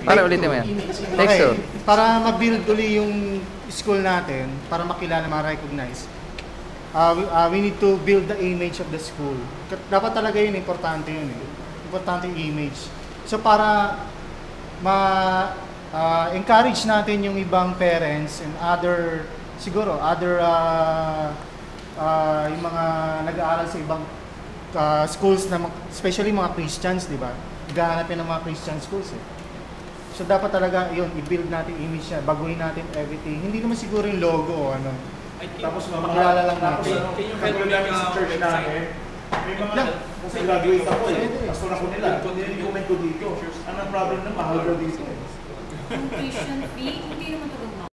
Para ulitin mo yan. Next Okay, to. para ma-build uli yung school natin, para makilala, ma-recognize, we need to build the image of the school. Dapat talaga yun, importante yun eh. Importante yung image. So para encourage natin yung ibang parents and other, siguro, other, yung mga nag-aaral sa ibang schools, na especially mga Christians, di ba? Gahanapin ng mga Christian schools eh. So dapat talaga yun, i-build natin image niya, baguhin natin everything. Hindi naman siguro yung logo o ano. Tapos makilala lang natin. Can you help me sa church namin? May mga, kasi graduate ako eh. Pastor ako nila. Nilikomment ko dito. Anong problem na mahal ko dito? Tuition fee, hindi naman ito